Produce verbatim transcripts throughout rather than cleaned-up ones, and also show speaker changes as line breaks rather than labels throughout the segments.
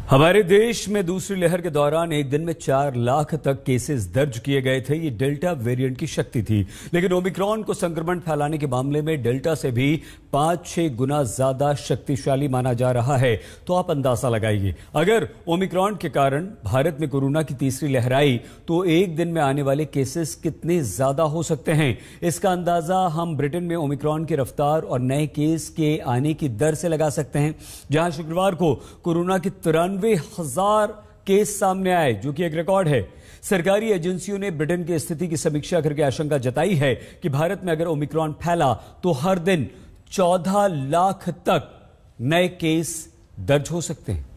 हमारे देश में दूसरी लहर के दौरान एक दिन में चार लाख तक केसेस दर्ज किए गए थे। ये डेल्टा वेरिएंट की शक्ति थी, लेकिन ओमिक्रॉन को संक्रमण फैलाने के मामले में डेल्टा से भी पांच छह गुना ज्यादा शक्तिशाली माना जा रहा है। तो आप अंदाजा लगाइए, अगर ओमिक्रॉन के कारण भारत में कोरोना की तीसरी लहर आई तो एक दिन में आने वाले केसेस कितने ज्यादा हो सकते हैं। इसका अंदाजा हम ब्रिटेन में ओमिक्रॉन की रफ्तार और नए केस के आने की दर से लगा सकते हैं, जहां शुक्रवार को कोरोना की तिरानवे हजार केस सामने आए, जो कि एक रिकॉर्ड है। सरकारी एजेंसियों ने ब्रिटेन की स्थिति की समीक्षा करके आशंका जताई है कि भारत में अगर ओमिक्रॉन फैला तो हर दिन चौदह लाख तक नए केस दर्ज हो सकते हैं।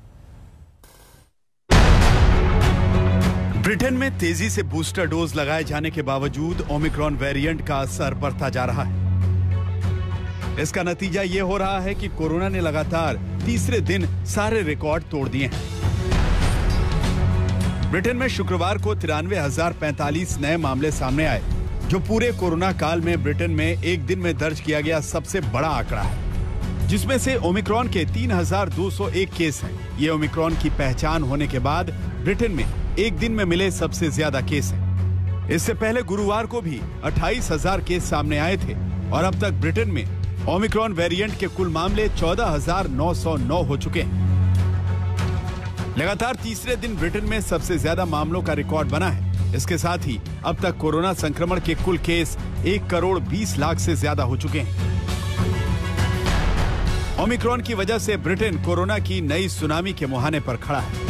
ब्रिटेन में तेजी से बूस्टर डोज लगाए जाने के बावजूद ओमिक्रॉन वेरिएंट का असर बढ़ता जा रहा है। इसका नतीजा यह हो रहा है कि कोरोना ने लगातार तीसरे दिन सारे रिकॉर्ड तोड़ दिए हैं। ब्रिटेन में शुक्रवार को तिरानवे हजार पैंतालीस नए मामले सामने आए, जो पूरे कोरोना काल में ब्रिटेन में एक दिन में दर्ज किया गया सबसे बड़ा आंकड़ा है, जिसमें से ओमिक्रॉन के तीन हजार दो सौ एक केस हैं। ये ओमिक्रॉन की पहचान होने के बाद ब्रिटेन में एक दिन में मिले सबसे ज्यादा केस हैं। इससे पहले गुरुवार को भी अट्ठाईस हजार केस सामने आए थे और अब तक ब्रिटेन में ओमिक्रॉन वेरिएंट के कुल मामले चौदह हजार नौ सौ नौ हो चुके हैं। लगातार तीसरे दिन ब्रिटेन में सबसे ज्यादा मामलों का रिकॉर्ड बना है। इसके साथ ही अब तक कोरोना संक्रमण के कुल केस एक करोड़ बीस लाख से ज्यादा हो चुके हैं। ओमिक्रॉन की वजह से ब्रिटेन कोरोना की नई सुनामी के मुहाने पर खड़ा है।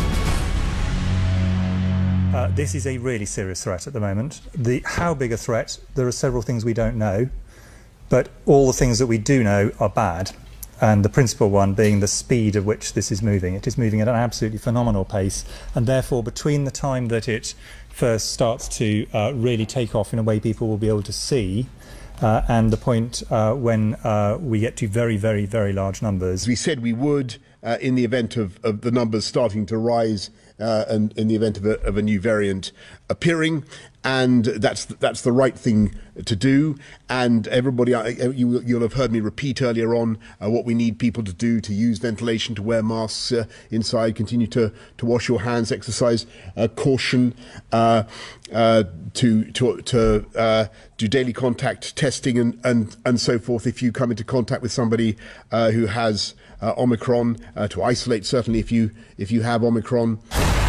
Uh, this is a really serious threat at the moment. The how big a threat? There are several things we don't know. But all the things that we do know are bad, and the principal one being the speed at which this is moving. It is moving at an absolutely phenomenal pace, and therefore between the time that it first starts to uh, really take off in a way people will be able to see, uh, and the point uh, when uh, we get to very, very, very large numbers.
We said we would uh, in the event of, of the numbers starting to rise uh, and in the event of a, of a new variant appearing. And that's that's the right thing to do. And everybody, you, you'll have heard me repeat earlier on uh, what we need people to do: to use ventilation, to wear masks uh, inside, continue to to wash your hands, exercise uh, caution, uh, uh, to to to uh, do daily contact testing and and and so forth. If you come into contact with somebody uh, who has uh, Omicron, uh, to isolate certainly if you if you have Omicron.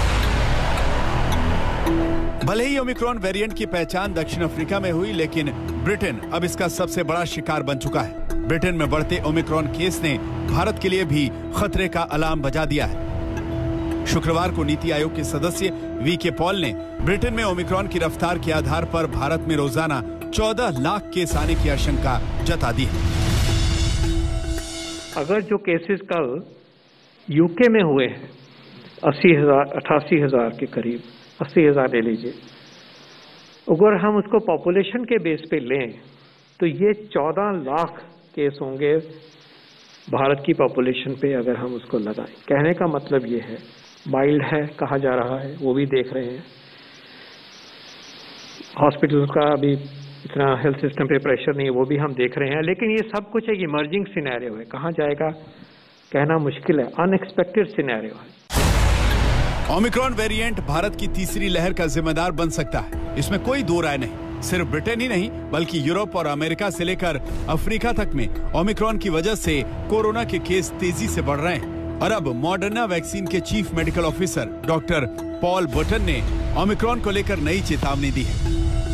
भले ही Omicron variant की पहचान दक्षिण Africa में हुई, लेकिन Britain अब इसका सबसे बड़ा शिकार बन चुका है। ब्रिटेन में बढ़ते ओमिक्रॉन केस ने भारत के लिए भी खतरे का अलार्म बजा दिया है। शुक्रवार को नीति आयोग के सदस्य वी के पॉल ने ब्रिटेन में ओमिक्रॉन की रफ्तार के आधार पर भारत में रोजाना चौदह लाख केस आने की आशंका जता दी है।
अगर जो केसेस कल यूके में हुए हैं अस्सी हजार अठासी हजार के करीब, अस्सी हजार ले लीजिए, अगर हम उसको पॉपुलेशन के बेस पे लें तो ये चौदह लाख केस होंगे भारत की पॉपुलेशन पे, अगर हम उसको लगाएं। कहने का मतलब ये है, माइल्ड है कहा जा रहा है, वो भी देख रहे हैं। हॉस्पिटल का अभी इतना हेल्थ सिस्टम पे प्रेशर नहीं है, वो भी हम देख रहे हैं। लेकिन ये सब कुछ एक इमर्जिंग सिनेरियो है, कहाँ जाएगा कहना मुश्किल है, अनएक्सपेक्टेड सिनेरियो है।
ओमिक्रॉन वेरिएंट भारत की तीसरी लहर का जिम्मेदार बन सकता है, इसमें कोई दो राय नहीं। सिर्फ ब्रिटेन ही नहीं बल्कि यूरोप और अमेरिका से लेकर अफ्रीका तक में ओमिक्रॉन की वजह से कोरोना के केस तेजी से बढ़ रहे हैं। और अब मॉडर्ना वैक्सीन के chief medical officer doctor Paul Burton ने ओमिक्रॉन को लेकर नई चेतावनी दी है।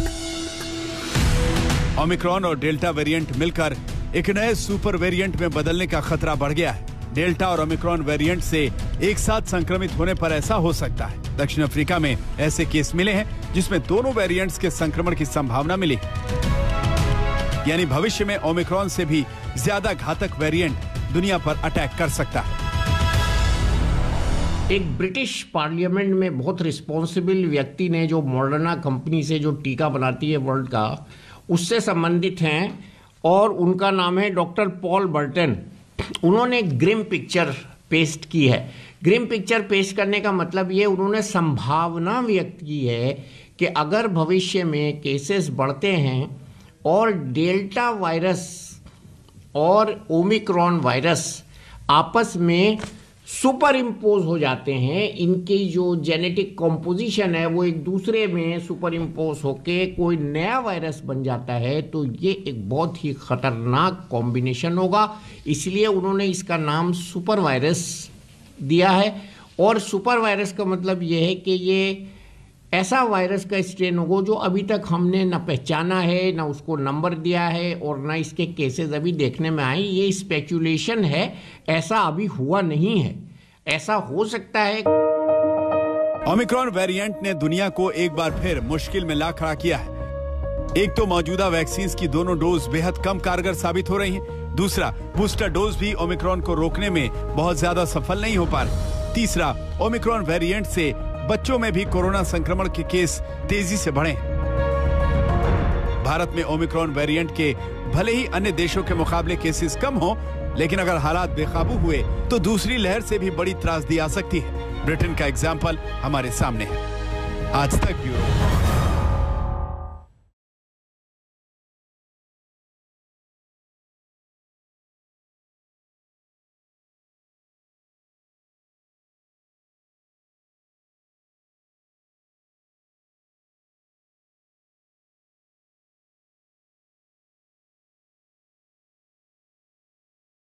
ओमिक्रॉन और डेल्टा वेरिएंट मिलकर एक नए सुपर वेरिएंट में बदलने का खतरा बढ़ गया है। डेल्टा और ओमिक्रॉन वेरिएंट से एक साथ संक्रमित होने पर ऐसा हो सकता है। दक्षिण अफ्रीका में ऐसे केस मिले हैं जिसमें दोनों वेरिएंट्स के संक्रमण की संभावना मिली, यानी भविष्य में ओमिक्रॉन से भी ज्यादा घातक वेरिएंट दुनिया पर अटैक कर सकता है।
एक ब्रिटिश पार्लियामेंट में बहुत रिस्पॉन्सिबल व्यक्ति ने, जो मॉडर्ना कंपनी से जो टीका बनाती है वर्ल्ड का, उससे संबंधित हैं और उनका नाम है डॉक्टर पॉल बर्टन। उन्होंने ग्रिम पिक्चर पेस्ट की है। ग्रिम पिक्चर पेस्ट करने का मतलब ये, उन्होंने संभावना व्यक्त की है कि अगर भविष्य में केसेस बढ़ते हैं और डेल्टा वायरस और ओमिक्रॉन वायरस आपस में सुपर इम्पोज हो जाते हैं, इनकी जो जेनेटिक कॉम्पोजिशन है वो एक दूसरे में सुपर इम्पोज होके कोई नया वायरस बन जाता है, तो ये एक बहुत ही खतरनाक कॉम्बिनेशन होगा। इसलिए उन्होंने इसका नाम सुपर वायरस दिया है। और सुपर वायरस का मतलब ये है कि ये ऐसा वायरस का स्ट्रेन होगा जो अभी तक हमने न पहचाना है, न उसको नंबर दिया है और न इसके केसेस अभी देखने में आए। ये स्पेकुलेशन है, ऐसा अभी हुआ नहीं है, ऐसा हो सकता है।
ओमिक्रॉन वेरिएंट ने दुनिया को एक बार फिर मुश्किल में ला खड़ा किया है। एक तो मौजूदा वैक्सीन की दोनों डोज बेहद कम कारगर साबित हो रही हैं। दूसरा, बूस्टर डोज भी ओमिक्रॉन को रोकने में बहुत ज्यादा सफल नहीं हो पा रहे। तीसरा, ओमिक्रॉन वेरिएंट से बच्चों में भी कोरोना संक्रमण के केस तेजी से बढ़े। भारत में ओमिक्रॉन वेरिएंट के भले ही अन्य देशों के मुकाबले केसेस कम हो, लेकिन अगर हालात बेकाबू हुए तो दूसरी लहर से भी बड़ी त्रासदी आ सकती है। ब्रिटेन का एग्जाम्पल हमारे सामने है। आज तक ब्यूरो।